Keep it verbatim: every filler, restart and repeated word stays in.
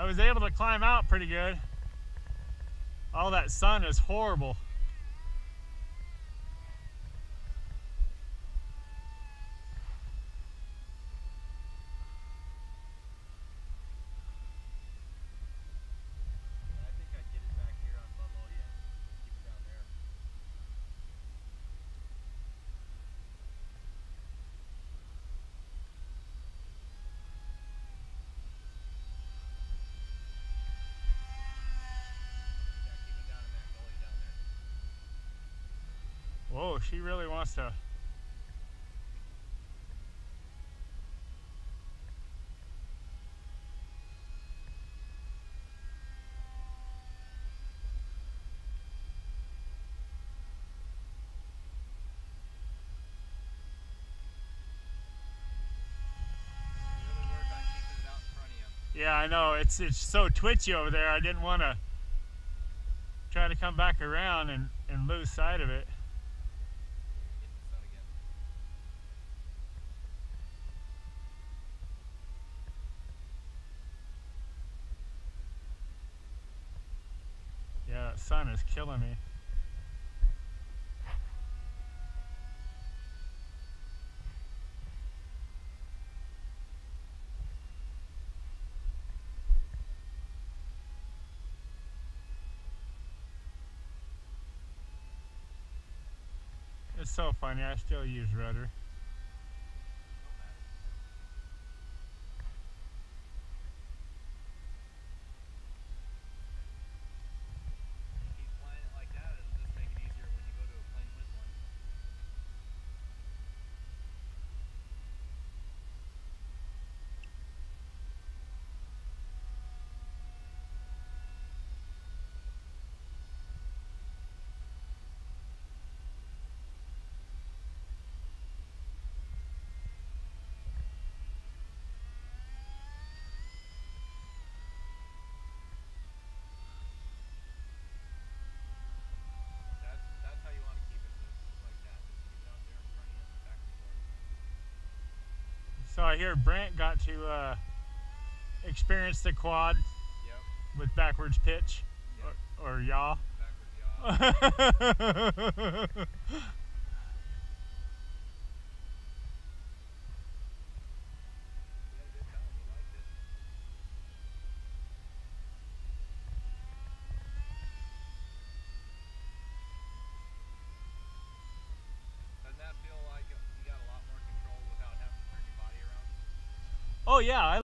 was able to climb out pretty good. All that sun is horrible. I think I'd get it back here on Magnolia and keep it down there. Yeah, keep it down in Magnolia down there. Whoa, she really wants to. Really work on keeping it out in front of you. Yeah, I know. It's it's so twitchy over there. I didn't want to try to come back around and, and lose sight of it. Get the sun again. Yeah, that sun is killing me. It's so funny. I still use rudder. Keep flying it like that, it'll just make it easier when you go to a plain wind one. That's that's how you want to keep it, just like that. Just keep it out there in front of you, back and forth. So I hear Brent got to uh, experience the quad Yep. with backwards pitch, Yep. or, or yaw. Backwards yaw. We had a good time. We liked it. Doesn't that feel like you got a lot more control without having to turn your body around? Oh yeah, I